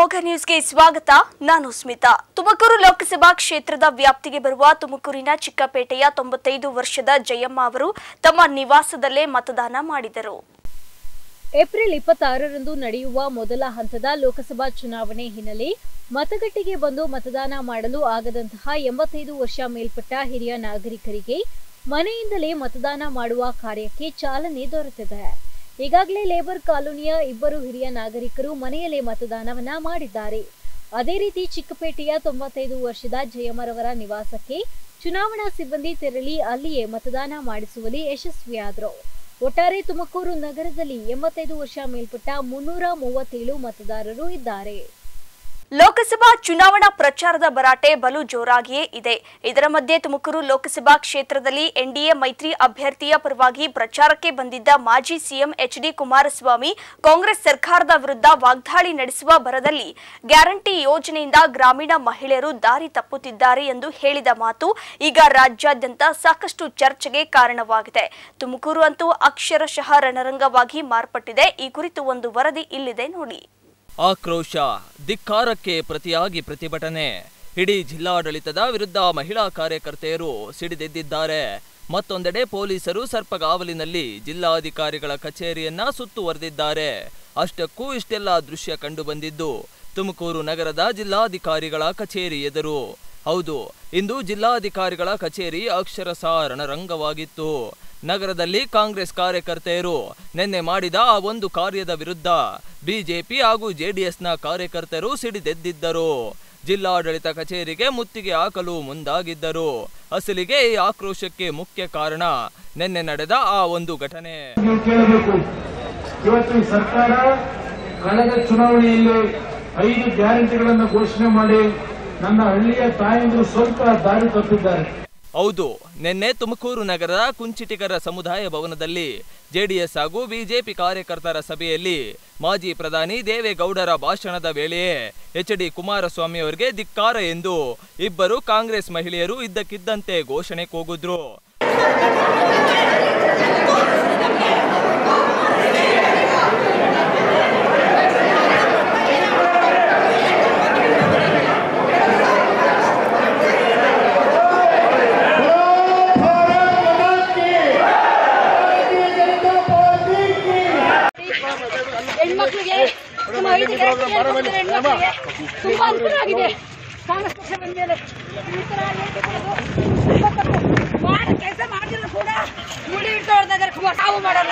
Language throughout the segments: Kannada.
ಅಮೋಘ ನ್ಯೂಸ್ಗೆ ಸ್ವಾಗತ. ನಾನು ಸ್ಮಿತಾ. ತುಮಕೂರು ಲೋಕಸಭಾ ಕ್ಷೇತ್ರದ ವ್ಯಾಪ್ತಿಗೆ ಬರುವ ತುಮಕೂರಿನ ಚಿಕ್ಕಪೇಟೆಯ 95 ವರ್ಷದ ಜಯಮ್ಮ ಅವರು ತಮ್ಮ ನಿವಾಸದಲ್ಲೇ ಮತದಾನ ಮಾಡಿದರು. ಏಪ್ರಿಲ್ 26ರಂದು ನಡೆಯುವ ಮೊದಲ ಹಂತದ ಲೋಕಸಭಾ ಚುನಾವಣೆ ಹಿನ್ನೆಲೆ ಮತಗಟ್ಟೆಗೆ ಬಂದು ಮತದಾನ ಮಾಡಲು ಆಗದಂತಹ 85 ವರ್ಷ ಮೇಲ್ಪಟ್ಟ ಹಿರಿಯ ನಾಗರಿಕರಿಗೆ ಮನೆಯಿಂದಲೇ ಮತದಾನ ಮಾಡುವ ಕಾರ್ಯಕ್ಕೆ ಚಾಲನೆ ದೊರೆತಿದೆ. ಈಗಾಗಲೇ ಲೇಬರ್ ಕಾಲೋನಿಯ 2 ಹಿರಿಯ ನಾಗರಿಕರು ಮನೆಯಲ್ಲೇ ಮತದಾನವನ್ನ ಮಾಡಿದ್ದಾರೆ. ಅದೇ ರೀತಿ ಚಿಕ್ಕಪೇಟೆಯ 95 ವರ್ಷದ ಜಯಮ್ಮರವರ ನಿವಾಸಕ್ಕೆ ಚುನಾವಣಾ ಸಿಬ್ಬಂದಿ ತೆರಳಿ ಅಲ್ಲಿಯೇ ಮತದಾನ ಮಾಡಿಸುವಲ್ಲಿ ಯಶಸ್ವಿಯಾದರು. ಒಟ್ಟಾರೆ ತುಮಕೂರು ನಗರದಲ್ಲಿ 85 ವರ್ಷ ಮೇಲ್ಪಟ್ಟ 337 ಮತದಾರರು ಇದ್ದಾರೆ. ಲೋಕಸಭಾ ಚುನಾವಣಾ ಪ್ರಚಾರದ ಭರಾಟೆ ಬಲು ಜೋರಾಗಿಯೇ ಇದೆ. ಇದರ ಮಧ್ಯೆ ತುಮಕೂರು ಲೋಕಸಭಾ ಕ್ಷೇತ್ರದಲ್ಲಿ ಎನ್ಡಿಎ ಮೈತ್ರಿ ಅಭ್ಯರ್ಥಿಯ ಪರವಾಗಿ ಪ್ರಚಾರಕ್ಕೆ ಬಂದಿದ್ದ ಮಾಜಿ ಸಿಎಂ ಎಚ್.ಡಿ. ಕುಮಾರಸ್ವಾಮಿ ಕಾಂಗ್ರೆಸ್ ಸರ್ಕಾರದ ವಿರುದ್ಧ ವಾಗ್ದಾಳಿ ನಡೆಸುವ ಭರದಲ್ಲಿ ಗ್ಯಾರಂಟಿ ಯೋಜನೆಯಿಂದ ಗ್ರಾಮೀಣ ಮಹಿಳೆಯರು ದಾರಿ ತಪ್ಪುತ್ತಿದ್ದಾರೆ ಎಂದು ಹೇಳಿದ ಮಾತು ಈಗ ರಾಜ್ಯಾದ್ಯಂತ ಸಾಕಷ್ಟು ಚರ್ಚೆಗೆ ಕಾರಣವಾಗಿದೆ. ತುಮಕೂರು ಅಂತೂ ಅಕ್ಷರಶಃ ರಣರಂಗವಾಗಿ ಮಾರ್ಪಟ್ಟಿದೆ. ಈ ಕುರಿತು ಒಂದು ವರದಿ ಇಲ್ಲಿದೆ ನೋಡಿ. ಆಕ್ರೋಶ, ಧಿಕ್ಕಾರಕ್ಕೆ ಪ್ರತಿಯಾಗಿ ಪ್ರತಿಭಟನೆ. ಇಡೀ ಜಿಲ್ಲಾಡಳಿತದ ವಿರುದ್ಧ ಮಹಿಳಾ ಕಾರ್ಯಕರ್ತೆಯರು ಸಿಡಿದೆದ್ದಿದ್ದಾರೆ. ಮತ್ತೊಂದೆಡೆ ಪೊಲೀಸರು ಸರ್ಪಗಾವಲಿನಲ್ಲಿ ಜಿಲ್ಲಾಧಿಕಾರಿಗಳ ಕಚೇರಿಯನ್ನ ಸುತ್ತುವರೆದಿದ್ದಾರೆ. ಅಷ್ಟಕ್ಕೂ ಇಷ್ಟೆಲ್ಲ ದೃಶ್ಯ ಕಂಡುಬಂದಿದ್ದು ತುಮಕೂರು ನಗರದ ಜಿಲ್ಲಾಧಿಕಾರಿಗಳ ಕಚೇರಿ ಎದುರು. ಹೌದು, ಇಂದು ಜಿಲ್ಲಾಧಿಕಾರಿಗಳ ಕಚೇರಿ ಅಕ್ಷರಶಃ ರಣರಂಗವಾಗಿತ್ತು. ನಗರದಲ್ಲಿ ಕಾಂಗ್ರೆಸ್ ಕಾರ್ಯಕರ್ತೆಯರು ನಿನ್ನೆ ಮಾಡಿದ ಆ ಒಂದು ಕಾರ್ಯದ ವಿರುದ್ಧ ಬಿಜೆಪಿ ಹಾಗೂ ಜೆಡಿಎಸ್ನ ಕಾರ್ಯಕರ್ತರು ಸಿಡಿದೆದ್ದಿದ್ದರು. ಜಿಲ್ಲಾಡಳಿತ ಕಚೇರಿಗೆ ಮುತ್ತಿಗೆ ಹಾಕಲು ಮುಂದಾಗಿದ್ದರು. ಅಸಲಿಗೆ ಈ ಆಕ್ರೋಶಕ್ಕೆ ಮುಖ್ಯ ಕಾರಣ ನಿನ್ನೆ ನಡೆದ ಆ ಒಂದು ಘಟನೆ. ಇವತ್ತು ಸರ್ಕಾರ ಕಳೆದ ಚುನಾವಣೆಯಲ್ಲಿ 5 ಗ್ಯಾರಂಟಿಗಳನ್ನು ಘೋಷಣೆ ಮಾಡಿ ನನ್ನ ಹಳ್ಳಿಯ ತಾಯಂದಿರು ಸ್ವಲ್ಪ ದಾರಿ ತಪ್ಪಿದ್ದಾರೆ. ಹೌದು, ನಿನ್ನೆ ತುಮಕೂರು ನಗರದ ಕುಂಚಿಟಿಗರ ಸಮುದಾಯ ಭವನದಲ್ಲಿ ಜೆಡಿಎಸ್ ಹಾಗೂ ಬಿಜೆಪಿ ಕಾರ್ಯಕರ್ತರ ಸಭೆಯಲ್ಲಿ ಮಾಜಿ ಪ್ರಧಾನಿ ದೇವೇಗೌಡರ ಭಾಷಣದ ವೇಳೆಯೇ ಎಚ್.ಡಿ. ಕುಮಾರಸ್ವಾಮಿ ಅವರಿಗೆ ಧಿಕ್ಕಾರ ಎಂದು 2 ಕಾಂಗ್ರೆಸ್ ಮಹಿಳೆಯರು ಇದ್ದಕ್ಕಿದ್ದಂತೆ ಘೋಷಣೆ ಕೂಗಿದ್ರು. ತುಂಬಾ ಅನುಕೂಲ ಆಗಿದೆ. ಕಾಂಗ್ರೆಸ್ ಪಕ್ಷ ಬಂದ್ಮೇಲೆ ಕೆಲಸ ಮಾಡಿದ್ರು ಕೂಡ ಮುಡಿ ಇಟ್ಟು ಹೊಡೆದಾರೆ. ನಾವು ಮಾಡಲ್ಲ.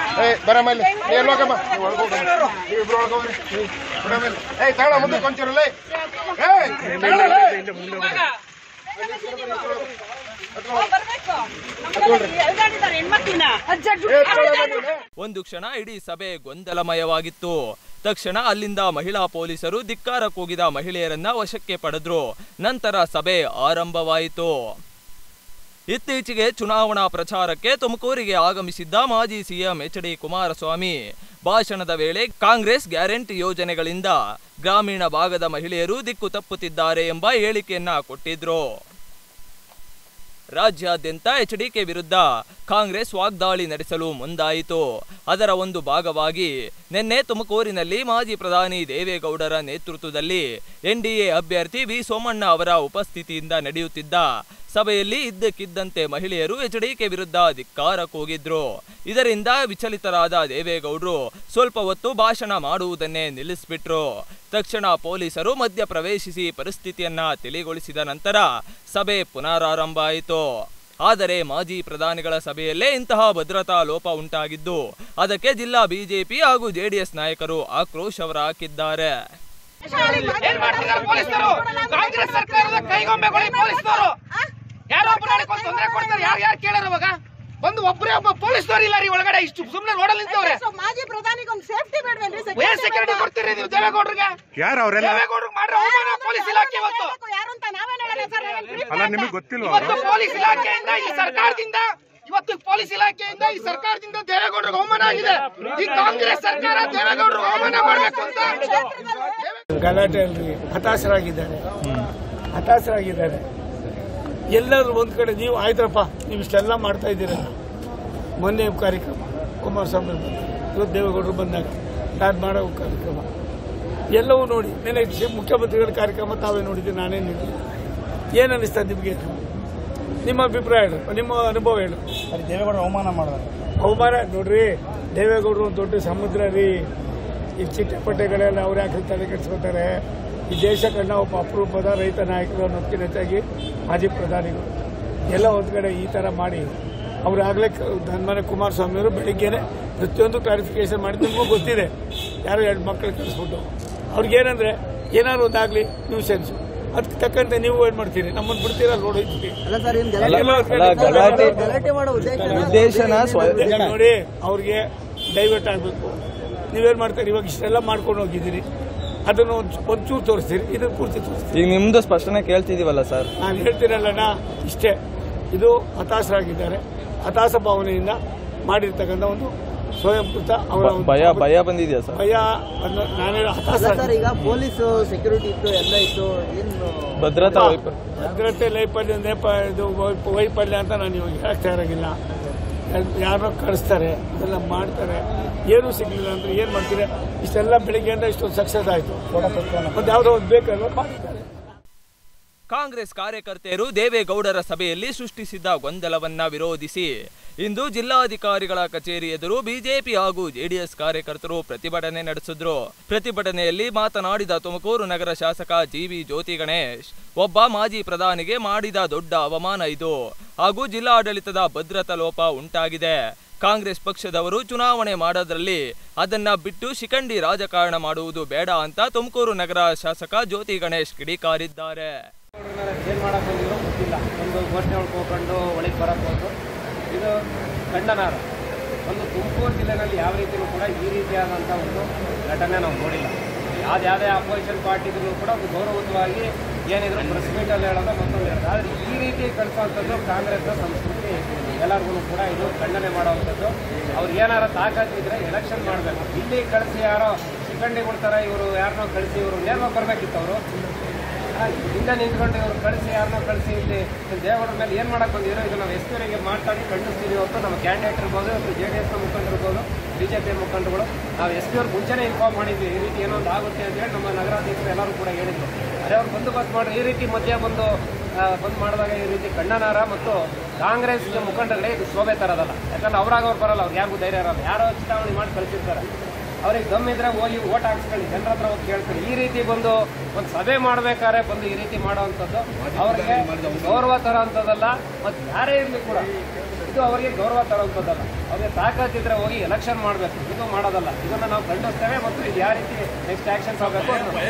ಒಂದು ಕ್ಷಣ ಇಡೀ ಸಭೆ ಗೊಂದಲಮಯವಾಗಿತ್ತು. ತಕ್ಷಣ ಅಲ್ಲಿಂದ ಮಹಿಳಾ ಪೊಲೀಸರು ಧಿಕ್ಕಾರ ಕೂಗಿದ ಮಹಿಳೆಯರನ್ನ ವಶಕ್ಕೆ ಪಡೆದ್ರು. ನಂತರ ಸಭೆ ಆರಂಭವಾಯಿತು. ಇತ್ತೀಚೆಗೆ ಚುನಾವಣಾ ಪ್ರಚಾರಕ್ಕೆ ತುಮಕೂರಿಗೆ ಆಗಮಿಸಿದ್ದ ಮಾಜಿ ಸಿಎಂ ಎಚ್.ಡಿ. ಕುಮಾರಸ್ವಾಮಿ ಭಾಷಣದ ವೇಳೆ ಕಾಂಗ್ರೆಸ್ ಗ್ಯಾರಂಟಿ ಯೋಜನೆಗಳಿಂದ ಗ್ರಾಮೀಣ ಭಾಗದ ಮಹಿಳೆಯರು ದಿಕ್ಕು ತಪ್ಪುತ್ತಿದ್ದಾರೆ ಎಂಬ ಹೇಳಿಕೆಯನ್ನ ಕೊಟ್ಟಿದ್ರು. ರಾಜ್ಯಾದ್ಯಂತ ಎಚ್ಡಿಕೆ ವಿರುದ್ಧ ಕಾಂಗ್ರೆಸ್ ವಾಗ್ದಾಳಿ ನಡೆಸಲು ಮುಂದಾಯಿತು. ಅದರ ಒಂದು ಭಾಗವಾಗಿ ನಿನ್ನೆ ತುಮಕೂರಿನಲ್ಲಿ ಮಾಜಿ ಪ್ರಧಾನಿ ದೇವೇಗೌಡರ ನೇತೃತ್ವದಲ್ಲಿ ಎನ್ಡಿಎ ಅಭ್ಯರ್ಥಿ ವಿ ಸೋಮಣ್ಣ ಅವರ ಉಪಸ್ಥಿತಿಯಿಂದ ನಡೆಯುತ್ತಿದ್ದ ಸಭೆಯಲ್ಲಿ ಇದ್ದಕ್ಕಿದ್ದಂತೆ ಮಹಿಳೆಯರು ಎಚ್ಡಿಕೆ ವಿರುದ್ಧ ಧಿಕ್ಕಾರ ಕೂಗಿದ್ರು. ಇದರಿಂದ ವಿಚಲಿತರಾದ ದೇವೇಗೌಡರು ಸ್ವಲ್ಪ ಹೊತ್ತು ಭಾಷಣ ಮಾಡುವುದನ್ನೇ ನಿಲ್ಲಿಸಿಬಿಟ್ರು. ತಕ್ಷಣ ಪೊಲೀಸರು ಮಧ್ಯ ಪ್ರವೇಶಿಸಿ ಪರಿಸ್ಥಿತಿಯನ್ನ ತಿಳಿಗೊಳಿಸಿದ ನಂತರ ಸಭೆ ಪುನರಾರಂಭ ಆಯಿತು. ಆದರೆ ಮಾಜಿ ಪ್ರಧಾನಿಗಳ ಸಭೆಯಲ್ಲೇ ಇಂತಹ ಭದ್ರತಾ ಲೋಪ ಉಂಟಾಗಿದ್ದು ಅದಕ್ಕೆ ಜಿಲ್ಲಾ ಬಿಜೆಪಿ ಹಾಗೂ ಜೆಡಿಎಸ್ ನಾಯಕರು ಆಕ್ರೋಶ ಹೊರಹಾಕಿದ್ದಾರೆ. ಕಾಂಗ್ರೆಸ್ ಸರ್ಕಾರದ ಕೈಗೊಂಬೆಗಳು ಪೊಲೀಸರು ಒಂದು ಒಬ್ಬ ಪೊಲೀಸರು ಇಲ್ಲ ರೀ ಒಳಗಡೆ. ಇಷ್ಟು ಸುಮ್ಮನೆ ರೋಡಲ್ಲಿ ನಿಂತವ್ರೆ. ಮಾಜಿ ಪ್ರಧಾನಿಗೆ ಒಂದು ಸೇಫ್ಟಿ ಬೇಡವೇನ್ರಿ? ಸೆಕ್ಯೂರಿಟಿ ಕೊಡ್ತೀರಿ ನೀವು ದೇವೇಗೌಡರಿಗೆ? ಯಾರು ಅವರೆಲ್ಲ? ದೇವೇಗೌಡರಿಗೆ ಮಾಡ್ರೆ ಅವಮಾನ ಪೊಲೀಸ್ ಇಲಾಖೆ ಇವತ್ತು. ಯಾರು ಅಂತ ನಾವೇ ಹೇಳೋಣ ಸರ್. ಅಲ್ಲ, ನಿಮಗೆ ಗೊತ್ತಿಲ್ವಾ? ಇವತ್ತು ಪೊಲೀಸ್ ಇಲಾಖೆಯಿಂದ ಈ ಸರ್ಕಾರದಿಂದ ಈ ಸರ್ಕಾರದಿಂದ ದೇವೇಗೌಡರಿಗೆ ಅವಮಾನ ಆಗಿದೆ. ಈ ಕಾಂಗ್ರೆಸ್ ಸರ್ಕಾರ ದೇವೇಗೌಡರಿಗೆ ಅವಮಾನ ಮಾಡಬೇಕು ಅಂತ ಗಲಾಟೆಯಲ್ಲಿ ಹತಾಶರಾಗಿದ್ದಾರೆ. ಎಲ್ಲರೂ ಒಂದ್ ಕಡೆ ನೀವು ಆಯ್ತಪ್ಪ, ನೀವು ಇಷ್ಟೆಲ್ಲ ಮಾಡ್ತಾ ಇದ್ದೀರಲ್ಲ. ಮೊನ್ನೆ ಕಾರ್ಯಕ್ರಮ ಕುಮಾರಸ್ವಾಮಿ ಇವತ್ತು ದೇವೇಗೌಡರು ಬಂದಾಗ ಯಾರು ಮಾಡೋ ಕಾರ್ಯಕ್ರಮ ಎಲ್ಲವೂ ನೋಡಿ ನೆನೆ ಮುಖ್ಯಮಂತ್ರಿಗಳ ಕಾರ್ಯಕ್ರಮ ತಾವೇ ನೋಡಿದ್ದೀವಿ, ನಾನೇ ನೋಡಿದ್ದೀನಿ. ಏನು ಅನ್ನಿಸ್ತದೆ ನಿಮಗೆ? ನಿಮ್ಮ ಅಭಿಪ್ರಾಯ ಹೇಳು, ನಿಮ್ಮ ಅನುಭವ ಹೇಳು. ದೇವೇಗೌಡರು ಅವಮಾನ ಮಾಡಿದ್ರು. ಅವಮಾನ ನೋಡ್ರಿ, ದೇವೇಗೌಡರು ಒಂದು ದೊಡ್ಡ ಸಮುದ್ರ ರೀ. ಈ ಚಿಟ್ಟಪಟ್ಟೆಗಳೆಲ್ಲ ಅವ್ರು ಯಾಕೆ ತಲೆ ಕೆಡಿಸ್ಕೊತಾರೆ? ಈ ದೇಶ ಕಂಡ ಒಬ್ಬ ಅಪರೂಪದ ರೈತ ನಾಯಕರು ಅನ್ನೋದಕ್ಕಿಂತಾಗಿ ಮಾಜಿ ಪ್ರಧಾನಿಗಳು ಎಲ್ಲ ಒಂದು ಕಡೆ ಈ ಥರ ಮಾಡಿ ಅವರಾಗಲೇ ಧನ್ಮನೆ ಕುಮಾರಸ್ವಾಮಿ ಅವರು ಬೆಳಿಗ್ಗೆನೆ ಪ್ರತಿಯೊಂದು ಕ್ಲಾರಿಫಿಕೇಶನ್ ಮಾಡಿದ್ದು ನಿಮಗೂ ಗೊತ್ತಿದೆ. ಯಾರೋ 2 ಮಕ್ಕಳು ಕಳಿಸ್ಬಿಟ್ಟು ಅವ್ರಿಗೇನಂದ್ರೆ ಏನಾದ್ರು ಒಂದಾಗಲಿ ನ್ಯೂಸೆನ್ಸು, ಅದಕ್ಕೆ ತಕ್ಕಂತೆ ನೀವು ಏನು ಮಾಡ್ತೀರಿ? ನಮ್ಮನ್ನು ಬಿಡ್ತೀರಾ? ನೋಡಿದ್ವಿ ನೋಡಿ, ಅವ್ರಿಗೆ ಡೈವರ್ಟ್ ಆಗಬೇಕು. ನೀವೇನು ಮಾಡ್ತೀರಿ? ಇವಾಗ ಇಷ್ಟೆಲ್ಲ ಮಾಡ್ಕೊಂಡು ಹೋಗಿದ್ದೀರಿ, ಅದನ್ನು ಒಂಚೂರು ತೋರಿಸ್ತೀರಿ, ಇದನ್ನು ಪೂರ್ತಿ ತೋರಿಸ್ತೀರಿ. ಈಗ ನಿಮ್ದು ಸ್ಪಷ್ಟನೆ ಕೇಳ್ತಿದೀವಲ್ಲ ಸರ್. ನಾನು ಹೇಳ್ತೀರಲ್ಲಣ್ಣ, ಇಷ್ಟೇ. ಇದು ಹತಾಶರಾಗಿದ್ದಾರೆ, ಹತಾಶ ಭಾವನೆಯಿಂದ ಮಾಡಿರ್ತಕ್ಕಂಥ ಒಂದು ಸ್ವಯಂಕೃತ ಅವರ ಭಯ ಬಂದಿದೆಯಾ ಸರ್? ಭಯ ನಾನೇ ಹತಾಶ. ಈಗ ಪೊಲೀಸ್ ಸೆಕ್ಯೂರಿಟಿ ಇತ್ತು, ಎಲ್ಲ ಇತ್ತು, ಏನು ಭದ್ರತೆ ವೈಫಲ್ಯ ಅಂತ ನಾನು ಇವಾಗ ಹೇಳಕ್ ತಯಾರಾಗಿಲ್ಲ. ಯಾರೋ ಕಳಿಸ್ತಾರೆ, ಇದೆಲ್ಲ ಮಾಡ್ತಾರೆ, ಏನೂ ಸಿಗ್ಲಿಲ್ಲ ಅಂದ್ರೆ ಏನ್ ಮಾಡ್ತೀರಿ? ಇಷ್ಟೆಲ್ಲ ಬೆಳಿಗ್ಗೆಯಿಂದ ಇಷ್ಟೊಂದು ಸಕ್ಸಸ್ ಆಯ್ತು, ಒಂದು ಯಾವುದೋ ಒಂದು ಬೇಕಲ್ವ ಮಾಡಿದ್ದಾರೆ. ಕಾಂಗ್ರೆಸ್ ಕಾರ್ಯಕರ್ತರು ದೇವೇಗೌಡರ ಸಭೆಯಲ್ಲಿ ಸೃಷ್ಟಿಸಿದ್ದ ಗೊಂದಲವನ್ನ ವಿರೋಧಿಸಿ ಇಂದು ಜಿಲ್ಲಾಧಿಕಾರಿಗಳ ಕಚೇರಿ ಎದುರು ಬಿಜೆಪಿ ಹಾಗೂ ಜೆಡಿಎಸ್ ಕಾರ್ಯಕರ್ತರು ಪ್ರತಿಭಟನೆ ನಡೆಸಿದ್ರು. ಪ್ರತಿಭಟನೆಯಲ್ಲಿ ಮಾತನಾಡಿದ ತುಮಕೂರು ನಗರ ಶಾಸಕ ಜಿವಿ ಜ್ಯೋತಿ ಗಣೇಶ್, ಒಬ್ಬ ಮಾಜಿ ಪ್ರಧಾನಿಗೆ ಮಾಡಿದ ದೊಡ್ಡ ಅವಮಾನ ಇದು ಹಾಗೂ ಜಿಲ್ಲಾಡಳಿತದ ಭದ್ರತಾ ಲೋಪ ಉಂಟಾಗಿದೆ. ಕಾಂಗ್ರೆಸ್ ಪಕ್ಷದವರು ಚುನಾವಣೆ ಮಾಡೋದ್ರಲ್ಲಿ ಅದನ್ನ ಬಿಟ್ಟು ಶಿಖಂಡಿ ರಾಜಕಾರಣ ಮಾಡುವುದು ಬೇಡ ಅಂತ ತುಮಕೂರು ನಗರ ಶಾಸಕ ಜ್ಯೋತಿ ಗಣೇಶ್ ಕಿಡಿಕಾರಿದ್ದಾರೆ. ಏನ್ ಮಾಡಕ್ ಬಂದಿರೋ ಗೊತ್ತಿಲ್ಲ, ಒಂದು ಘೋಷಣೆ ಹೊಡ್ಕೊಂಡು ಒಳಗೆ ಬರಕ್ ಹೋದ್ರು. ಇದು ಖಂಡನಾರ್ಹ. ಒಂದು ತುಮಕೂರು ಜಿಲ್ಲೆನಲ್ಲಿ ಯಾವ ರೀತಿಯೂ ಕೂಡ ಈ ರೀತಿಯಾದಂಥ ಒಂದು ಘಟನೆ ನಾವು ನೋಡಿಲ್ಲ. ಯಾವುದೇ ಅಪೋಸಿಷನ್ ಪಾರ್ಟಿಗಳು ಕೂಡ ಒಂದು ಗೌರವಯುತವಾಗಿ ಏನಿದ್ರು ಪ್ರೆಸ್ ಮೀಟಲ್ಲಿ ಹೇಳೋದು ಮತ್ತೊಂದು ಹೇಳೋದು. ಆದರೆ ಈ ರೀತಿ ಕಳಿಸುವಂಥದ್ದು ಕಾಂಗ್ರೆಸ್ನ ಸಂಸ್ಕೃತಿ ಎಲ್ಲರಿಗೂ ಕೂಡ ಇದು ಖಂಡನೆ ಮಾಡುವಂಥದ್ದು. ಅವ್ರು ಏನಾರ ತಾಕತ್ತಿದ್ರೆ ಎಲೆಕ್ಷನ್ ಮಾಡಬೇಕು. ಇಲ್ಲಿ ಕಳಿಸಿ ಯಾರೋ ಶಿಖಂಡಿ ಕೊಡ್ತಾರೆ, ಇವರು ಯಾರನ್ನೋ ಕಳಿಸಿ ಇವರು ನೇರವಾಗಿ ಬರಬೇಕಿತ್ತು. ಅವರು ಹಿಂದೆ ನಿಂತ್ಕೊಂಡು ಇವರು ಕಳಿಸಿ ಯಾರನ್ನೋ ಕಳಿಸಿ ಇಲ್ಲಿ ದೇವರ ಮೇಲೆ ಏನು ಮಾಡಕ್ಕೆ ಬಂದಿರೋ ಇದು ನಾವು ಎಸ್ಪಿಯವರಿಗೆ ಮಾತಾಡಿ ಖಂಡಿಸ್ತೀವಿ ಹೊತ್ತು ನಮ್ಮ ಕ್ಯಾಂಡಿಡೇಟ್ ಇರ್ಬೋದು, JDS ಮುಖಂಡರಿರ್ಬೋದು, BJP ಮುಖಂಡರುಗಳು ನಾವು ಎಸ್ಪಿಯವ್ರು ಮುಂಚೆನೇ ಇನ್ಫಾರ್ಮ್ ಮಾಡಿದ್ವಿ ಈ ರೀತಿ ಏನೋ ಒಂದು ಆಗುತ್ತೆ ಅಂತೇಳಿ. ನಮ್ಮ ನಗರಾಧ್ಯಕ್ಷರು ಎಲ್ಲರೂ ಕೂಡ ಹೇಳಿದ್ರು. ಅದೇ ಅವ್ರು ಬಂದೋಬಸ್ತ್ ಮಾಡಿ ಈ ರೀತಿ ಮಧ್ಯ ಬಂದು ಮಾಡಿದಾಗ ಈ ರೀತಿ ಖಂಡನಾರ್ಹ. ಮತ್ತು ಕಾಂಗ್ರೆಸ್ ಮುಖಂಡರುಗಳೇ ಇದು ಶೋಭೆ ತರೋದಲ್ಲ. ಯಾಕಂದ್ರೆ ಅವ್ರಾಗ ಅವ್ರು ಬರಲ್ಲ, ಅವ್ರು ಯಾರಿಗೂ ಧೈರ್ಯ ಇರಲ್ಲ. ಯಾರೋ ಚುನಾವಣೆ ಮಾಡಿ ಕಳಿಸಿರ್ತಾರೆ, ಅವ್ರಿಗೆ ದಮ್ಮಿದ್ರೆ ಹೋಗಿ ಓಟ್ ಹಾಕ್ಸ್ಕೊಳ್ಳಿ, ಜನರ ಹತ್ರ ಹೋಗಿ ಕೇಳ್ಕೊಳ್ಳಿ. ಈ ರೀತಿ ಬಂದು ಒಂದು ಸಭೆ ಮಾಡ್ಬೇಕಾದ್ರೆ ಬಂದು ಈ ರೀತಿ ಮಾಡೋವಂಥದ್ದು ಅವ್ರಿಗೆ ಗೌರವ ತರೋವಂಥದ್ದಲ್ಲ. ಮತ್ತು ಯಾರೇ ಇರಲಿ ಕೂಡ ಇದು ಅವರಿಗೆ ಗೌರವ ತರೋವಂಥದ್ದಲ್ಲ. ಅವ್ರಿಗೆ ತಾಕತ್ತಿದ್ರೆ ಹೋಗಿ ಎಲೆಕ್ಷನ್ ಮಾಡಬೇಕು, ಇದು ಮಾಡೋದಲ್ಲ. ಇದನ್ನು ನಾವು ಖಂಡಿಸ್ತೇವೆ. ಮತ್ತು ಇದು ಯಾವ ರೀತಿ ನೆಕ್ಸ್ಟ್ ಆಕ್ಷನ್ಸ್ ಆಗಬೇಕು. ಭಯ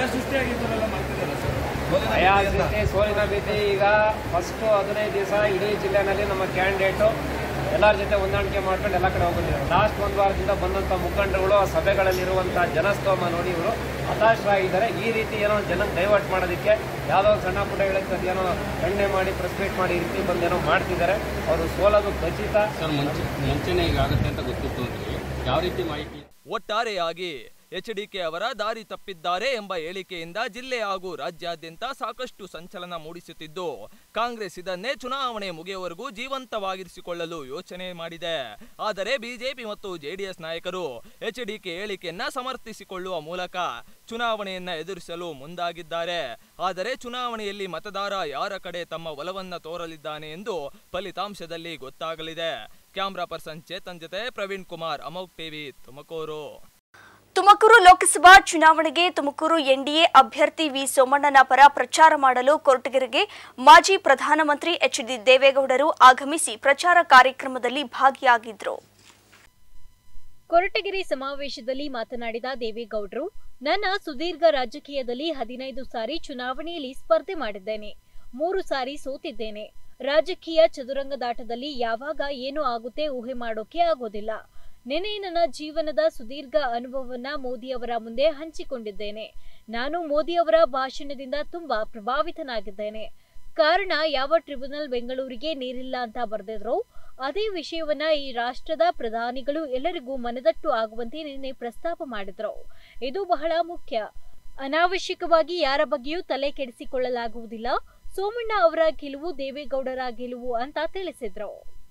ಸೃಷ್ಟಿ, ಸೋಲಿನ ಭೀತಿ. ಈಗ ಫಸ್ಟ್ 15 ದಿವಸ ಇಡೀ ಜಿಲ್ಲೆನಲ್ಲಿ ನಮ್ಮ ಕ್ಯಾಂಡಿಡೇಟು ಎಲ್ಲರ ಜೊತೆ ಹೊಂದಾಣಿಕೆ ಮಾಡ್ಕೊಂಡು ಎಲ್ಲ ಕಡೆ ಹೋಗಿದ್ದಾರೆ. ಲಾಸ್ಟ್ 1 ವಾರದಿಂದ ಬಂದಂಥ ಮುಖಂಡರುಗಳು ಆ ಸಭೆಗಳಲ್ಲಿರುವಂಥ ಜನಸ್ತೋಮ ನೋಡಿ ಇವರು ಹತಾಶರಾಗಿದ್ದಾರೆ. ಈ ರೀತಿ ಏನೋ ಜನಕ್ಕೆ ಡೈವರ್ಟ್ ಮಾಡೋದಕ್ಕೆ ಯಾವುದೋ ಸಣ್ಣ ಪುಟ್ಟ ಹೇಳಿದ್ರೆ ಏನೋ ಖಂಡನೆ ಮಾಡಿ ಪ್ರೆಸ್ ಮೀಟ್ ಮಾಡಿ ಈ ರೀತಿ ಬಂದೇನೋ ಮಾಡ್ತಿದ್ದಾರೆ. ಅವರು ಸೋಲೋದು ಖಚಿತ. ಸರ್, ಮುಂಚೆನೇ ಈಗ ಆಗುತ್ತೆ ಅಂತ ಗೊತ್ತಿತ್ತು ಅಂದ್ರೆ ಯಾವ ರೀತಿ ಮಾಹಿತಿ? ಒಟ್ಟಾರೆಯಾಗಿ HDK ಅವರ ದಾರಿ ತಪ್ಪಿದ್ದಾರೆ ಎಂಬ ಹೇಳಿಕೆಯಿಂದ ಜಿಲ್ಲೆ ಹಾಗೂ ರಾಜ್ಯಾದ್ಯಂತ ಸಾಕಷ್ಟು ಸಂಚಲನ ಮೂಡಿಸುತ್ತಿದ್ದು, ಕಾಂಗ್ರೆಸ್ ಇದನ್ನೇ ಚುನಾವಣೆ ಮುಗಿಯುವವರೆಗೂ ಜೀವಂತವಾಗಿರಿಸಿಕೊಳ್ಳಲು ಯೋಚನೆ ಮಾಡಿದೆ. ಆದರೆ ಬಿಜೆಪಿ ಮತ್ತು JDS ನಾಯಕರು HDK ಹೇಳಿಕೆಯನ್ನ ಸಮರ್ಥಿಸಿಕೊಳ್ಳುವ ಮೂಲಕ ಚುನಾವಣೆಯನ್ನ ಎದುರಿಸಲು ಮುಂದಾಗಿದ್ದಾರೆ. ಆದರೆ ಚುನಾವಣೆಯಲ್ಲಿ ಮತದಾರ ಯಾರ ಕಡೆ ತಮ್ಮ ಒಲವನ್ನ ತೋರಲಿದ್ದಾನೆ ಎಂದು ಫಲಿತಾಂಶದಲ್ಲಿ ಗೊತ್ತಾಗಲಿದೆ. ಕ್ಯಾಮ್ರಾ ಪರ್ಸನ್ ಚೇತನ್ ಜೊತೆ ಪ್ರವೀಣ್ ಕುಮಾರ್, ಅಮೋಘ್ ಟಿವಿ, ತುಮಕೂರು. ತುಮಕೂರು ಲೋಕಸಭಾ ಚುನಾವಣೆಗೆ ತುಮಕೂರು NDA ಅಭ್ಯರ್ಥಿ ವಿ ಸೋಮಣ್ಣನ ಪರ ಪ್ರಚಾರ ಮಾಡಲು ಕೊರಟಗೆರೆಗೆ ಮಾಜಿ ಪ್ರಧಾನಮಂತ್ರಿ HD ದೇವೇಗೌಡರು ಆಗಮಿಸಿ ಪ್ರಚಾರ ಕಾರ್ಯಕ್ರಮದಲ್ಲಿ ಭಾಗಿಯಾಗಿದ್ದರು. ಕೊರಟಗೆರೆ ಸಮಾವೇಶದಲ್ಲಿ ಮಾತನಾಡಿದ ದೇವೇಗೌಡರು, ನನ್ನ ಸುದೀರ್ಘ ರಾಜಕೀಯದಲ್ಲಿ 15 ಸಾರಿ ಚುನಾವಣೆಯಲ್ಲಿ ಸ್ಪರ್ಧೆ ಮಾಡಿದ್ದೇನೆ, 3 ಸಾರಿ ಸೋತಿದ್ದೇನೆ. ರಾಜಕೀಯ ಚದುರಂಗದಾಟದಲ್ಲಿ ಯಾವಾಗ ಏನು ಆಗುತ್ತೆ ಊಹೆ ಮಾಡೋಕೆ ಆಗೋದಿಲ್ಲ. ನೆನೆ ನನ್ನ ಜೀವನದ ಸುದೀರ್ಘ ಅನುಭವವನ್ನ ಮೋದಿಯವರ ಮುಂದೆ ಹಂಚಿಕೊಂಡಿದ್ದೇನೆ. ನಾನು ಮೋದಿಯವರ ಭಾಷಣದಿಂದ ತುಂಬಾ ಪ್ರಭಾವಿತನಾಗಿದ್ದೇನೆ. ಕಾರಣ, ಯಾವ ಟ್ರಿಬ್ಯುನಲ್ ಬೆಂಗಳೂರಿಗೆ ನೀರಿಲ್ಲ ಅಂತ ಬರೆದಿದ್ರು ಅದೇ ವಿಷಯವನ್ನ ಈ ರಾಷ್ಟ್ರದ ಪ್ರಧಾನಿಗಳು ಎಲ್ಲರಿಗೂ ಮನದಟ್ಟು ಆಗುವಂತೆ ನಿನ್ನೆ ಪ್ರಸ್ತಾಪ ಮಾಡಿದ್ರು. ಇದು ಬಹಳ ಮುಖ್ಯ. ಅನಾವಶ್ಯಕವಾಗಿ ಯಾರ ಬಗ್ಗೆಯೂ ತಲೆ ಕೆಡಿಸಿಕೊಳ್ಳಲಾಗುವುದಿಲ್ಲ. ಸೋಮಣ್ಣ ಅವರ ಗೆಲುವು ದೇವೇಗೌಡರ ಗೆಲುವು ಅಂತ ತಿಳಿಸಿದ್ರು.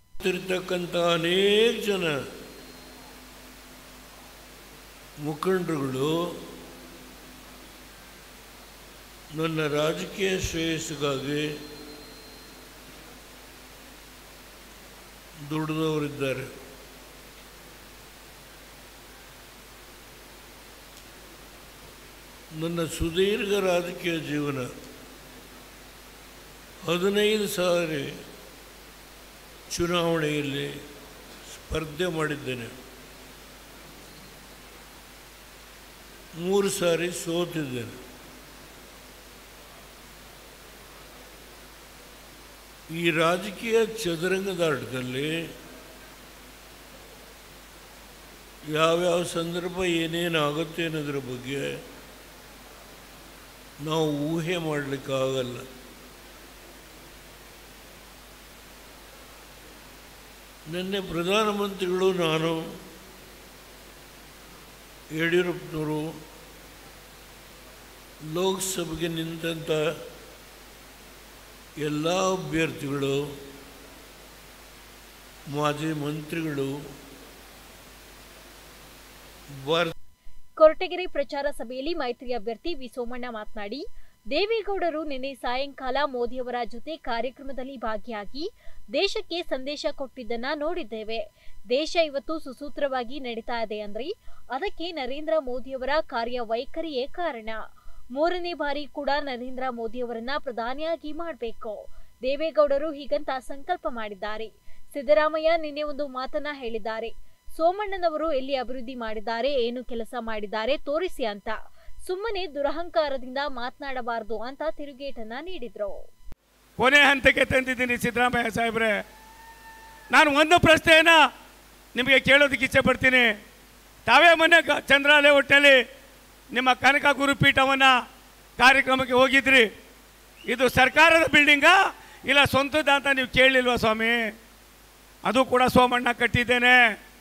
ಅನೇಕ ಜನ ಮುಖಂಡರುಗಳು ನನ್ನ ರಾಜಕೀಯ ಶ್ರೇಯಸ್ಸಿಗಾಗಿ ದುಡಿದವರಿದ್ದಾರೆ. ನನ್ನ ಸುದೀರ್ಘ ರಾಜಕೀಯ ಜೀವನ 15 ಸಾರಿ ಚುನಾವಣೆಯಲ್ಲಿ ಸ್ಪರ್ಧೆ ಮಾಡಿದ್ದೇನೆ. 3 ಸಾರಿ ಸೋತಿದ್ದೇನೆ. ಈ ರಾಜಕೀಯ ಚದುರಂಗದಾಟದಲ್ಲಿ ಯಾವ್ಯಾವ ಸಂದರ್ಭ ಏನೇನಾಗುತ್ತೆ ಅನ್ನೋದ್ರ ಬಗ್ಗೆ ನಾವು ಊಹೆ ಮಾಡಲಿಕ್ಕಾಗಲ್ಲ. ನಿನ್ನೆ ಪ್ರಧಾನಮಂತ್ರಿಗಳು ನಾನು ಯಡಿಯೂರಪ್ಪನವರು ಲೋಕಸಭೆಗೆ ನಿಂತಂಥ ಎಲ್ಲ ಅಭ್ಯರ್ಥಿಗಳು, ಮಾಜಿ ಮಂತ್ರಿಗಳು ಕೊರಟಗೆರೆ ಪ್ರಚಾರ ಸಭೆಯಲ್ಲಿ ಮೈತ್ರಿ ಅಭ್ಯರ್ಥಿ ವಿ ಸೋಮಣ್ಣ ಮಾತನಾಡಿ, ದೇವೇಗೌಡರು ನಿನ್ನೆ ಸಾಯಂಕಾಲ ಮೋದಿಯವರ ಜೊತೆ ಕಾರ್ಯಕ್ರಮದಲ್ಲಿ ಭಾಗಿಯಾಗಿ ದೇಶಕ್ಕೆ ಸಂದೇಶ ಕೊಟ್ಟಿದ್ದನ್ನ ನೋಡಿದ್ದೇವೆ. ದೇಶ ಇವತ್ತು ಸುಸೂತ್ರವಾಗಿ ನಡೀತಾ ಇದೆ ಅಂದ್ರೆ ಅದಕ್ಕೆ ನರೇಂದ್ರ ಮೋದಿಯವರ ಕಾರ್ಯವೈಖರಿಯೇ ಕಾರಣ. 3ನೇ ಬಾರಿ ಕೂಡ ನರೇಂದ್ರ ಮೋದಿಯವರನ್ನ ಪ್ರಧಾನಿಯಾಗಿ ಮಾಡಬೇಕು. ದೇವೇಗೌಡರು ಹೀಗಂತ ಸಂಕಲ್ಪ ಮಾಡಿದ್ದಾರೆ. ಸಿದ್ದರಾಮಯ್ಯ ನಿನ್ನೆ ಒಂದು ಮಾತನ್ನ ಹೇಳಿದ್ದಾರೆ, ಸೋಮಣ್ಣನವರು ಎಲ್ಲಿ ಅಭಿವೃದ್ಧಿ ಮಾಡಿದ್ದಾರೆ, ಏನು ಕೆಲಸ ಮಾಡಿದ್ದಾರೆ ತೋರಿಸಿ ಅಂತ. ಸುಮ್ಮನೆ ದುರಹಂಕಾರದಿಂದ ಮಾತನಾಡಬಾರದು ಅಂತ ತಿರುಗೇಟನ್ನ ನೀಡಿದ್ರು. ಕೊನೆ ಹಂತಕ್ಕೆ ತಂದಿದ್ದೀನಿ ಸಿದ್ದರಾಮಯ್ಯ ಸಾಹೇಬ್ರೆ. ನಾನು ಒಂದು ಪ್ರಶ್ನೆಯನ್ನ ನಿಮಗೆ ಕೇಳೋದಕ್ಕೆ ಇಚ್ಛೆ ಪಡ್ತೀನಿ. ತಾವೇ ಮೊನ್ನೆ ಚಂದ್ರಾಲಯ ಒಟ್ಟಿನಲ್ಲಿ ನಿಮ್ಮ ಕನಕ ಗುರುಪೀಠವನ್ನು ಕಾರ್ಯಕ್ರಮಕ್ಕೆ ಹೋಗಿದ್ರಿ. ಇದು ಸರ್ಕಾರದ ಬಿಲ್ಡಿಂಗಾ ಇಲ್ಲ ಸ್ವಂತದ ಅಂತ ನೀವು ಕೇಳಲಿಲ್ವಾ ಸ್ವಾಮಿ? ಅದು ಕೂಡ ಸೋಮಣ್ಣ ಕಟ್ಟಿದ್ದೇನೆ.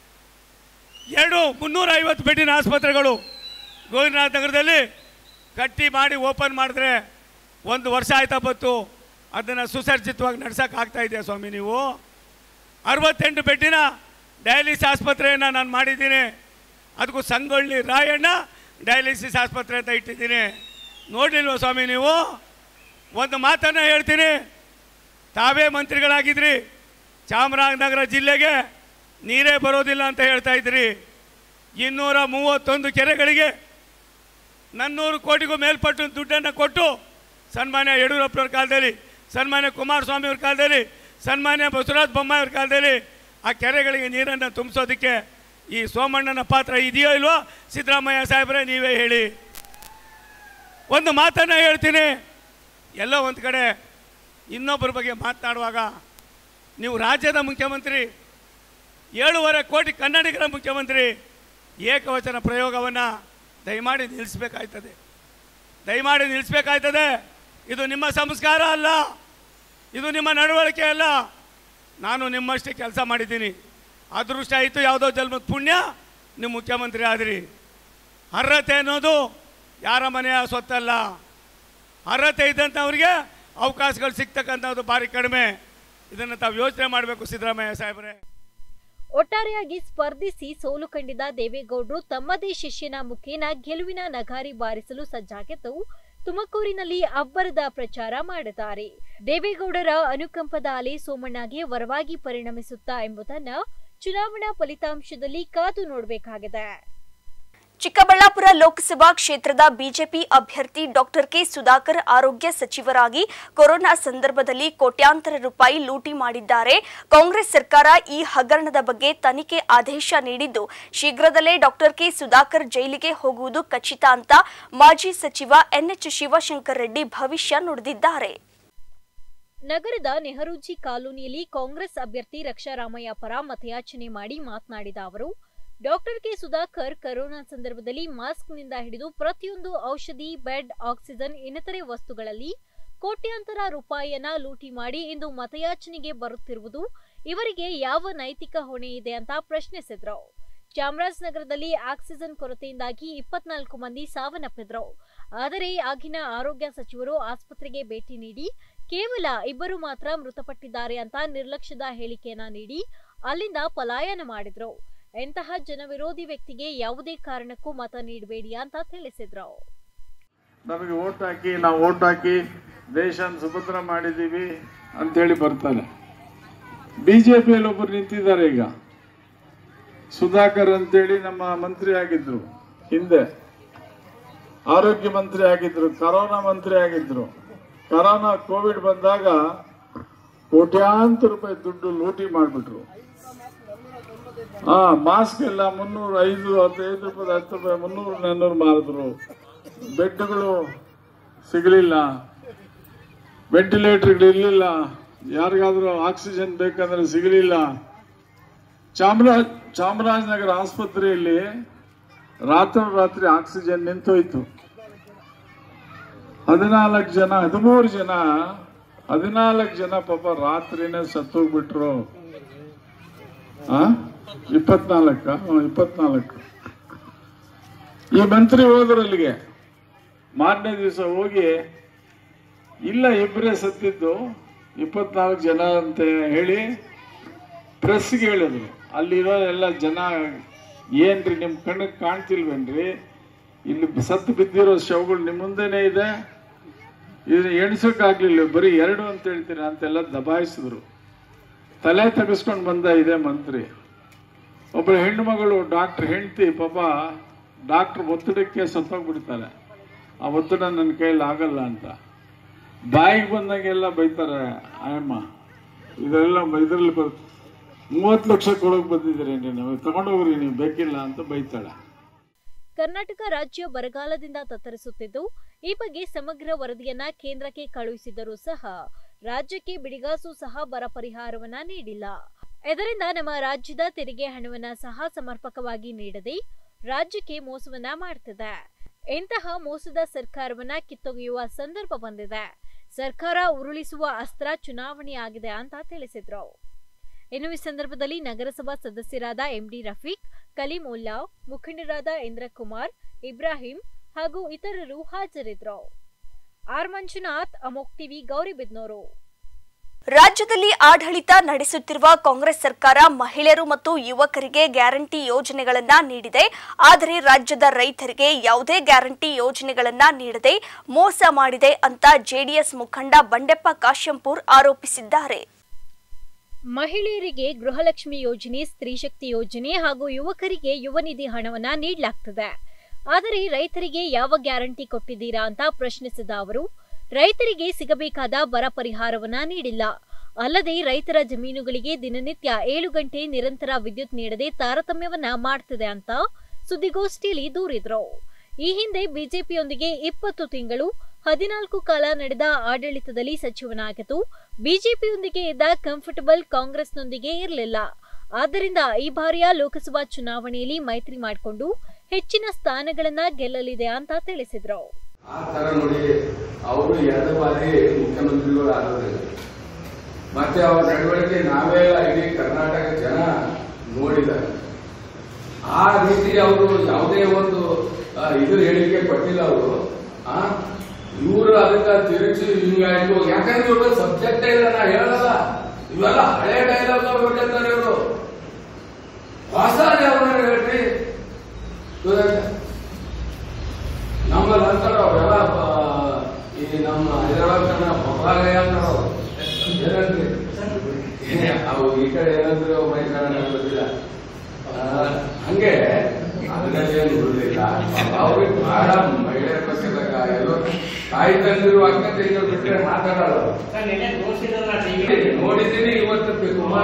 350 ಬೆಡ್ಡಿನ ಆಸ್ಪತ್ರೆಗಳು ಗೋವಿಂದರಾಜ ನಗರದಲ್ಲಿ ಕಟ್ಟಿ ಮಾಡಿ ಓಪನ್ ಮಾಡಿದ್ರೆ 1 ವರ್ಷ ಆಯ್ತಾ ಬತ್ತು. ಅದನ್ನು ಸುಸರ್ಜಿತವಾಗಿ ನಡ್ಸೋಕ್ಕಾಗ್ತಾ ಇದೆಯಾ ಸ್ವಾಮಿ ನೀವು? 68 ಬೆಡ್ಡಿನ ಡಯಾಲಿಸಿಸ್ ಆಸ್ಪತ್ರೆಯನ್ನು ನಾನು ಮಾಡಿದ್ದೀನಿ. ಅದಕ್ಕೂ ಸಂಗೊಳ್ಳಿ ರಾಯಣ್ಣ ಡಯಾಲಿಸಿಸ್ ಆಸ್ಪತ್ರೆ ಅಂತ ಇಟ್ಟಿದ್ದೀನಿ. ನೋಡಲಿಲ್ವ ಸ್ವಾಮಿ ನೀವು? ಒಂದು ಮಾತನ್ನು ಹೇಳ್ತೀನಿ, ತಾವೇ ಮಂತ್ರಿಗಳಾಗಿದ್ರಿ, ಚಾಮರಾಜನಗರ ಜಿಲ್ಲೆಗೆ ನೀರೇ ಬರೋದಿಲ್ಲ ಅಂತ ಹೇಳ್ತಾ ಇದ್ರಿ. 231 ಕೆರೆಗಳಿಗೆ 400 ಕೋಟಿಗೂ ಮೇಲ್ಪಟ್ಟು ದುಡ್ಡನ್ನು ಕೊಟ್ಟು ಸನ್ಮಾನ್ಯ ಯಡಿಯೂರಪ್ಪನವ್ರ ಕಾಲದಲ್ಲಿ, ಸನ್ಮಾನ್ಯ ಕುಮಾರಸ್ವಾಮಿ ಅವ್ರ ಕಾಲದಲ್ಲಿ, ಸನ್ಮಾನ್ಯ ಬಸವರಾಜ ಬೊಮ್ಮಾಯಿ ಅವ್ರ ಕಾಲದಲ್ಲಿ ಆ ಕೆರೆಗಳಿಗೆ ನೀರನ್ನು ತುಂಬಿಸೋದಕ್ಕೆ ಈ ಸೋಮಣ್ಣನ ಪಾತ್ರ ಇದೆಯೋ ಇಲ್ವೋ? ಸಿದ್ದರಾಮಯ್ಯ ಸಾಹೇಬ್ರೆ ನೀವೇ ಹೇಳಿ. ಒಂದು ಮಾತನ್ನು ಹೇಳ್ತೀನಿ, ಎಲ್ಲೋ ಒಂದು ಕಡೆ ಇನ್ನೊಬ್ಬರ ಬಗ್ಗೆ ಮಾತನಾಡುವಾಗ ನೀವು ರಾಜ್ಯದ ಮುಖ್ಯಮಂತ್ರಿ, 7.5 ಕೋಟಿ ಕನ್ನಡಿಗರ ಮುಖ್ಯಮಂತ್ರಿ, ಏಕವಚನ ಪ್ರಯೋಗವನ್ನು ದಯಮಾಡಿ ನಿಲ್ಲಿಸಬೇಕಾಯ್ತದೆ. ಇದು ನಿಮ್ಮ ಸಂಸ್ಕಾರ ಅಲ್ಲ, ಇದು ನಿಮ್ಮ ನಡವಳಿಕೆ ಅಲ್ಲ. ನಾನು ನಿಮ್ಮಷ್ಟೇ ಕೆಲಸ ಮಾಡಿದ್ದೀನಿ. ಅದೃಷ್ಟ ಆಯಿತು, ಯಾವುದೋ ಜನ್ಮದ ಪುಣ್ಯ ನೀವು ಮುಖ್ಯಮಂತ್ರಿ ಆದ್ರಿ. ಅರ್ಹತೆ ಅನ್ನೋದು ಯಾರ ಮನೆಯ ಸ್ವತ್ತಲ್ಲ. ಅರ್ಹತೆ ಇದ್ದಂಥವ್ರಿಗೆ ಅವಕಾಶಗಳು ಸಿಗ್ತಕ್ಕಂಥದ್ದು ಭಾರಿ ಕಡಿಮೆ. ಇದನ್ನು ತಾವು ಯೋಚನೆ ಮಾಡಬೇಕು ಸಿದ್ದರಾಮಯ್ಯ ಸಾಹೇಬ್ರೆ. ಒಟ್ಟಾರೆಯಾಗಿ ಸ್ಪರ್ಧಿಸಿ ಸೋಲು ಕಂಡಿದ್ದ ದೇವೇಗೌಡರು ತಮ್ಮದೇ ಶಿಷ್ಯನ ಮುಖೇನ ಗೆಲುವಿನ ನಗಾರಿ ಬಾರಿಸಲು ಸಜ್ಜಾಗಿದ್ದು ತುಮಕೂರಿನಲ್ಲಿ ಅಬ್ಬರದ ಪ್ರಚಾರ ಮಾಡಿದ್ದಾರೆ. ದೇವೇಗೌಡರ ಅನುಕಂಪದ ಅಲೆ ಸೋಮಣ್ಣಗೆ ವರವಾಗಿ ಪರಿಣಮಿಸುತ್ತಾ ಎಂಬುದನ್ನು ಚುನಾವಣಾ ಫಲಿತಾಂಶದಲ್ಲಿ ಕಾದು ನೋಡಬೇಕಾಗಿದೆ. ಚಿಕ್ಕಬಳ್ಳಾಪುರ ಲೋಕಸಭಾ ಕ್ಷೇತ್ರದ ಬಿಜೆಪಿ ಅಭ್ಯರ್ಥಿ ಡಾಕ್ಟರ್ ಕೆ ಸುಧಾಕರ್ ಆರೋಗ್ಯ ಸಚಿವರಾಗಿ ಕೊರೋನಾ ಸಂದರ್ಭದಲ್ಲಿ ಕೋಟ್ಯಾಂತರ ರೂಪಾಯಿ ಲೂಟಿ ಮಾಡಿದ್ದಾರೆ. ಕಾಂಗ್ರೆಸ್ ಸರ್ಕಾರ ಈ ಹಗರಣದ ಬಗ್ಗೆ ತನಿಖೆ ಆದೇಶ ನೀಡಿದ್ದು ಶೀಘ್ರದಲ್ಲೇ ಡಾಕ್ಟರ್ ಕೆ ಸುಧಾಕರ್ ಜೈಲಿಗೆ ಹೋಗುವುದು ಖಚಿತ ಅಂತ ಮಾಜಿ ಸಚಿವ ಎನ್ಎಚ್ ಶಿವಶಂಕರ್ ರೆಡ್ಡಿ ಭವಿಷ್ಯ ನುಡಿದಿದ್ದಾರೆ. ನಗರದ ನೆಹರೂಜಿ ಕಾಲೋನಿಯಲ್ಲಿ ಕಾಂಗ್ರೆಸ್ ಅಭ್ಯರ್ಥಿ ರಕ್ಷಾರಾಮಯ್ಯ ಪರ ಮತಯಾಚನೆ ಮಾಡಿ ಮಾತನಾಡಿದ ಅವರು, ಡಾಕ್ಟರ್ ಕೆ ಸುಧಾಕರ್ ಕೊರೋನಾ ಸಂದರ್ಭದಲ್ಲಿ ಮಾಸ್ಕ್ನಿಂದ ಹಿಡಿದು ಪ್ರತಿಯೊಂದು ಔಷಧಿ, ಬೆಡ್, ಆಕ್ಸಿಜನ್ ಇನ್ನಿತರೆ ವಸ್ತುಗಳಲ್ಲಿ ಕೋಟ್ಯಾಂತರ ರೂಪಾಯಿಯನ್ನ ಲೂಟಿ ಮಾಡಿ ಇಂದು ಮತಯಾಚನೆಗೆ ಬರುತ್ತಿರುವುದು ಇವರಿಗೆ ಯಾವ ನೈತಿಕ ಹೊಣೆ ಇದೆ ಅಂತ ಪ್ರಶ್ನಿಸಿದ್ರು. ಚಾಮರಾಜನಗರದಲ್ಲಿ ಆಕ್ಸಿಜನ್ ಕೊರತೆಯಿಂದಾಗಿ 24 ಮಂದಿ ಸಾವನ್ನಪ್ಪಿದ್ರು. ಆದರೆ ಆಗಿನ ಆರೋಗ್ಯ ಸಚಿವರು ಆಸ್ಪತ್ರೆಗೆ ಭೇಟಿ ನೀಡಿ ಕೇವಲ 2 ಮಾತ್ರ ಮೃತಪಟ್ಟಿದ್ದಾರೆ ಅಂತ ನಿರ್ಲಕ್ಷ್ಯದ ಹೇಳಿಕೆಯನ್ನ ನೀಡಿ ಅಲ್ಲಿಂದ ಪಲಾಯನ ಮಾಡಿದ್ರು. ಎಂತಹ ಜನವಿರೋಧಿ ವ್ಯಕ್ತಿಗೆ ಯಾವುದೇ ಕಾರಣಕ್ಕೂ ಮತ ನೀಡಬೇಡಿ ಅಂತ ತಿಳಿಸಿದ್ರು. ನಮಗೆ ಓಟ್ ಹಾಕಿ, ನಾವು ಓಟ್ ಹಾಕಿ ದೇಶನ ಸುಭದ್ರ ಮಾಡಿದ್ದೀವಿ ಅಂತೇಳಿ ಬರ್ತಾರೆ. ಬಿಜೆಪಿಯಲ್ಲಿ ಒಬ್ಬರು ನಿಂತಿದ್ದಾರೆ ಈಗ, ಸುಧಾಕರ್ ಅಂತೇಳಿ ನಮ್ಮ ಮಂತ್ರಿ ಆಗಿದ್ರು, ಹಿಂದೆ ಆರೋಗ್ಯ ಮಂತ್ರಿ ಆಗಿದ್ರು, ಕರೋನಾ ಮಂತ್ರಿ ಆಗಿದ್ರು. ಕರೋನಾ ಕೋವಿಡ್ ಬಂದಾಗ ಕೋಟ್ಯಾಂತರ ರೂಪಾಯಿ ದುಡ್ಡು ಲೂಟಿ ಮಾಡಿಬಿಟ್ರು. ಮಾಸ್ಕ್ ಎಲ್ಲ 300, 5, 15 ರೂಪಾಯಿ, 10 ರೂಪಾಯಿ, 300, 400 ಮಾರಿದ್ರು. ಬೆಡ್ಗಳು ಸಿಗಲಿಲ್ಲ, ವೆಂಟಿಲೇಟರ್ಗಳು ಇರಲಿಲ್ಲ, ಯಾರಿಗಾದ್ರೂ ಆಕ್ಸಿಜನ್ ಬೇಕಂದ್ರೆ ಸಿಗಲಿಲ್ಲ. ಚಾಮರಾಜನಗರ ಆಸ್ಪತ್ರೆಯಲ್ಲಿ ರಾತ್ರಿ ಆಕ್ಸಿಜನ್ ನಿಂತೋಯ್ತು. 13 ಜನ ಪಾಪ ರಾತ್ರಿನೇ ಸತ್ತೋಗ್ಬಿಟ್ರು. 24 ಈ ಮಂತ್ರಿ ಹೋದ್ರು ಅಲ್ಲಿಗೆ. ಮಾರನೇ ದಿವಸ ಹೋಗಿ ಇಲ್ಲ, ಇಬ್ಬರೇ ಸತ್ತಿದ್ದು, 24 ಜನ ಅಂತ ಹೇಳಿ ಪ್ರೆಸ್ಗೆ ಹೇಳಿದ್ರು. ಅಲ್ಲಿರೋ ಎಲ್ಲ ಜನ, ಏನ್ರಿ ನಿಮ್ ಕಣ್ಣಿಗೆ ಕಾಣ್ತಿಲ್ವೇನ್ರಿ, ಇಲ್ಲಿ ಸತ್ತು ಬಿದ್ದಿರೋ ಶವಗಳು ನಿಮ್ ಮುಂದೆನೆ ಇದೆ, ಇದು ಎಣಿಸೋಕ್ಕಾಗ್ಲಿಲ್ಲ, ಬರೀ 2 ಅಂತ ಹೇಳ್ತೀರಾ ಅಂತೆಲ್ಲ ದಬಾಯಿಸಿದ್ರು. ತಲೆ ತೆಗೆಸ್ಕೊಂಡು ಬಂದ ಇದೇ ಮಂತ್ರಿ. ಒಬ್ಬ ಹೆಣ್ಣು ಮಗಳು ಡಾಕ್ಟರ್ ಹೆಂಡತಿ, ಪಾಪ ಡಾಕ್ಟರ್ ಒತ್ತಡಕ್ಕೆ ಸತ್ತೋಗ್ಬಿಡ್ತಾರೆ. ಆ ಒತ್ತಡ ನನ್ನ ಕೈಯಲ್ಲಿ ಆಗಲ್ಲ ಅಂತ ಬಾಯಿಗೆ ಬಂದಂಗೆಲ್ಲ ಬೈತಾರೆ. ಆಯಮ್ಮ ಇದೆಲ್ಲ ಇದರಲ್ಲಿ ಬರುತ್ತೆ, 30 ಲಕ್ಷ ಕೊಡೋಕೆ ಬಂದಿದ್ದೀರಿ ನೀವು, ತಗೊಂಡೋಗ್ರಿ, ನೀವು ಬೇಕಿಲ್ಲ ಅಂತ ಬೈತಾಳೆ. ಕರ್ನಾಟಕ ರಾಜ್ಯ ಬರಗಾಲದಿಂದ ತತ್ತರಿಸುತ್ತಿದ್ದು, ಈ ಬಗ್ಗೆ ಸಮಗ್ರ ವರದಿಯನ್ನ ಕೇಂದ್ರಕ್ಕೆ ಕಳುಹಿಸಿದರೂ ಸಹ ರಾಜ್ಯಕ್ಕೆ ಬಿಡಿಗಾಸು ಸಹ ಬರ ಪರಿಹಾರವನ್ನ ನೀಡಿಲ್ಲ. ಇದರಿಂದ ನಮ್ಮ ರಾಜ್ಯದ ತೆರಿಗೆ ಹಣವನ್ನ ಸಹ ಸಮರ್ಪಕವಾಗಿ ನೀಡದೆ ರಾಜ್ಯಕ್ಕೆ ಮೋಸವನ್ನ ಮಾಡ್ತಿದೆ. ಇಂತಹ ಮೋಸದ ಸರ್ಕಾರವನ್ನ ಕಿತ್ತೊಗೆಯುವ ಸಂದರ್ಭ ಬಂದಿದೆ. ಸರ್ಕಾರ ಉರುಳಿಸುವ ಅಸ್ತ್ರ ಚುನಾವಣೆಯಾಗಿದೆ ಅಂತ ತಿಳಿಸಿದ್ರು. ಇನ್ನು ಈ ಸಂದರ್ಭದಲ್ಲಿ ನಗರಸಭಾ ಸದಸ್ಯರಾದ ಎಂಡಿ ರಫೀಕ್, ಕಲೀಮುಲ್ಲಾ, ಮುಖಂಡರಾದ ಇಂದ್ರಕುಮಾರ್, ಇಬ್ರಾಹಿಂ ಹಾಗೂ ಇತರರು ಹಾಜರಿದ್ದರು. ಆರ್ ಮಂಜುನಾಥ್, ಅಮೋಕ್ ಟಿವಿ, ಗೌರಿಬಿದನೂರು. ರಾಜ್ಯದಲ್ಲಿ ಆಡಳಿತ ನಡೆಸುತ್ತಿರುವ ಕಾಂಗ್ರೆಸ್ ಸರ್ಕಾರ ಮಹಿಳೆಯರು ಮತ್ತು ಯುವಕರಿಗೆ ಗ್ಯಾರಂಟಿ ಯೋಜನೆಗಳನ್ನ ನೀಡಿದೆ. ಆದರೆ ರಾಜ್ಯದ ರೈತರಿಗೆ ಯಾವುದೇ ಗ್ಯಾರಂಟಿ ಯೋಜನೆಗಳನ್ನ ನೀಡದೆ ಮೋಸ ಮಾಡಿದೆ ಅಂತ ಜೆಡಿಎಸ್ ಮುಖಂಡ ಬಂಡೆಪ್ಪ ಕಾಶೆಂಪೂರ್ ಆರೋಪಿಸಿದ್ದಾರೆ. ಮಹಿಳೆಯರಿಗೆ ಗೃಹಲಕ್ಷ್ಮಿ ಯೋಜನೆ, ಸ್ತ್ರೀಶಕ್ತಿ ಯೋಜನೆ ಹಾಗೂ ಯುವಕರಿಗೆ ಯುವ ನಿಧಿ ಹಣವನ್ನ ನೀಡಲಾಗ್ತದೆ. ಆದರೆ ರೈತರಿಗೆ ಯಾವ ಗ್ಯಾರಂಟಿ ಕೊಟ್ಟಿದ್ದೀರಾ ಅಂತ ಪ್ರಶ್ನಿಸಿದ ಅವರು, ರೈತರಿಗೆ ಸಿಗಬೇಕಾದ ಬರ ಪರಿಹಾರವನ್ನ ನೀಡಿಲ್ಲ. ಅಲ್ಲದೆ ರೈತರ ಜಮೀನುಗಳಿಗೆ ದಿನನಿತ್ಯ 7 ಗಂಟೆ ನಿರಂತರ ವಿದ್ಯುತ್ ನೀಡದೆ ತಾರತಮ್ಯವನ್ನ ಮಾಡ್ತಿದೆ ಅಂತ ಸುದ್ದಿಗೋಷ್ಠಿಯಲ್ಲಿ ದೂರಿದ್ರು. ಈ ಹಿಂದೆ ಬಿಜೆಪಿಯೊಂದಿಗೆ 20 ತಿಂಗಳು 14 ಕಾಲ ನಡೆದ ಆಡಳಿತದಲ್ಲಿ ಸಚಿವನಾಗಿದ್ದು, ಬಿಜೆಪಿಯೊಂದಿಗೆ ಇದ್ದ ಕಂಫರ್ಟಬಲ್ ಕಾಂಗ್ರೆಸ್ನೊಂದಿಗೆ ಇರಲಿಲ್ಲ. ಆದ್ದರಿಂದ ಈ ಬಾರಿಯ ಲೋಕಸಭಾ ಚುನಾವಣೆಯಲ್ಲಿ ಮೈತ್ರಿ ಮಾಡಿಕೊಂಡು ಹೆಚ್ಚಿನ ಸ್ಥಾನಗಳನ್ನ ಗೆಲ್ಲಲಿದೆ ಅಂತ ತಿಳಿಸಿದ್ರು. ಆ ತರ ನೋಡಿ, ಅವರು 2 ಬಾರಿ ಮುಖ್ಯಮಂತ್ರಿಗಳು ಆಗೋದಿಲ್ಲ. ಮತ್ತೆ ಅವರ ನಡವಳಿಕೆ ನಾವೆಲ್ಲ ಇಡೀ ಕರ್ನಾಟಕ ಜನ ನೋಡಿದ್ದಾರೆ. ಆ ರೀತಿ ಅವರು ಯಾವುದೇ ಒಂದು ಇದು ಹೇಳಿಕೆ ಕೊಟ್ಟಿಲ್ಲ. ಅವರು ಇವರು ಅದಕ್ಕೆ ತಿರುಚಿ ಹಿಂಗಾಯ್ತು. ಯಾಕಂದ್ರೆ ಇವ್ರ ಸಬ್ಜೆಕ್ಟ್ ಇಲ್ಲ, ನಾ ಹೇಳಲ್ಲ. ಇವೆಲ್ಲ ಹಳೆ ಡೈಲಾಗ್ ಹೊರಟಿರ್ತಾರೆ ಇವರು. ಹೊಸ ಯಾವನ್ನ ಹೇಳ್ರಿ, ನಮ್ಮಲ್ಲಿ ಅಂತಾರ ಅವರೆಲ್ಲ ಈ ನಮ್ಮ ಹೈದರಾಬಾದ್ ಬೊಬ್ಬಾಲಯ ಅಂತಾರ. ಏನಂದ್ರಿ ಅವು ಈ ಕಡೆ ಏನಂದ್ರೆ ಮೈಸೂರ ಗೊತ್ತಿಲ್ಲ. ಹಂಗೆ ಅದನ್ನೇನು ಬಿಡಲಿಲ್ಲ. ಅವ್ರಿಗೆ ಬಹಳ ಮಹಿಳೆಯರ ಬಗ್ಗೆ ಎಲ್ಲೋ ತಾಯಿ ತಂದಿರು ಅಕ್ಕ ತಂದಿರು ಬಿಟ್ಟರೆ ಮಾತಾಡಲ್ಲ. ನೋಡಿದ್ದೀನಿ ಇವತ್ತು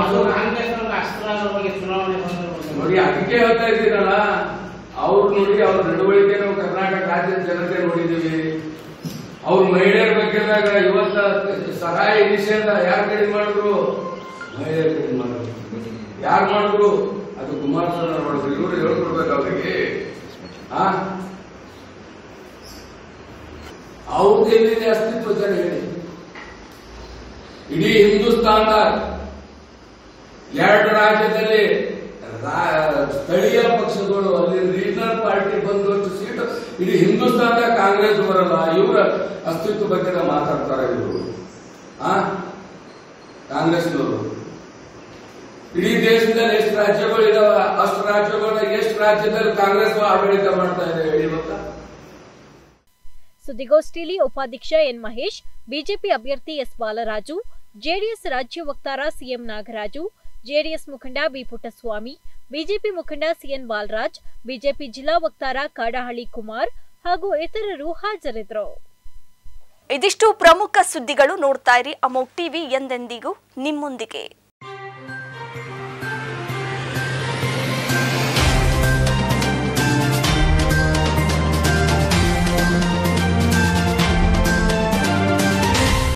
ನೋಡಿ, ಅದಕ್ಕೆ ಹೇಳ್ತಾ ಇದ್ದೀನಲ್ಲ. ಅವ್ರು ನೋಡಿ, ಅವ್ರ ನಡವಳಿಕೆ ನಾವು ಕರ್ನಾಟಕ ರಾಜ್ಯದ ಜನತೆ ನೋಡಿದ್ದೀವಿ. ಅವ್ರ ಮಹಿಳೆಯರ ಬಗ್ಗೆದಾಗ ಇವತ್ತ ಸಹಾಯ ನಿಷೇಧ ಯಾರು ಕಡಿಮೆ ಮಾಡಿದ್ರು? ಮಹಿಳೆಯರು ಕಡಿಮೆ ಮಾಡಿದ್ರು. ಯಾರು ಮಾಡಿದ್ರು? ಅದು ಕುಮಾರಸ್ವಾಮಿ ಮಾಡಿದ್ರು. ಇವರು ಹೇಳ್ಕೊಡ್ಬೇಕು ಅವ್ರಿಗೆ. ಅವ್ರಿಗೆ ಎಲ್ಲಿದೆ ಅಸ್ತಿತ್ವ ಜನ ಹೇಳಿ. ಇಡೀ ಹಿಂದೂಸ್ತಾನದ 2 ರಾಜ್ಯದಲ್ಲಿ ಸ್ಥಳೀಯ ಪಕ್ಷಗಳು, ಅಲ್ಲಿ ರೀಜನಲ್ ಪಾರ್ಟಿ ಬಂದಷ್ಟು ಸೀಟು ಇಡೀ ಹಿಂದೂಸ್ತಾನದ ಕಾಂಗ್ರೆಸ್ ಬರಲ್ಲ. ಇವರ ಅಸ್ತಿತ್ವ ಬಗ್ಗೆ ಮಾತಾಡ್ತಾರೆ ಇವರು ಕಾಂಗ್ರೆಸ್ನವರು. ಇಡೀ ದೇಶದಲ್ಲಿ ಎಷ್ಟು ರಾಜ್ಯಗಳು ಇದಾವ, ಅಷ್ಟು ರಾಜ್ಯಗಳ ಎಷ್ಟು ರಾಜ್ಯದಲ್ಲಿ ಕಾಂಗ್ರೆಸ್ ಆಡಳಿತ ಮಾಡ್ತಾ ಇದೆ ಹೇಳಿ ಗೊತ್ತಾ? ಸುದ್ದಿಗೋಷ್ಠಿಯಲ್ಲಿ ಉಪಾಧ್ಯಕ್ಷ ಎನ್ ಮಹೇಶ್, ಬಿಜೆಪಿ ಅಭ್ಯರ್ಥಿ ಎಸ್ ಬಾಲರಾಜು, ಜೆಡಿಎಸ್ ರಾಜ್ಯ ವಕ್ತಾರ ಸಿಎಂ ನಾಗರಾಜು, ಜೆಡಿಎಸ್ ಮುಖಂಡ ಬಿ ಪುಟ್ಟಸ್ವಾಮಿ, ಬಿಜೆಪಿ ಮುಖಂಡ ಸಿಎನ್ ಬಾಲರಾಜ್, ಬಿಜೆಪಿ ಜಿಲ್ಲಾ ವಕ್ತಾರ ಕಾಡಹಳ್ಳಿ ಕುಮಾರ್ ಹಾಗೂ ಇತರರು ಹಾಜರಿದ್ದರು. ಇದಿಷ್ಟು ಪ್ರಮುಖ ಸುದ್ದಿಗಳು. ನೋಡ್ತಾ ಇರಿ ಅಮೋಘ್ ಟಿವಿ, ಎಂದೆಂದಿಗೂ ನಿಮ್ಮೊಂದಿಗೆ.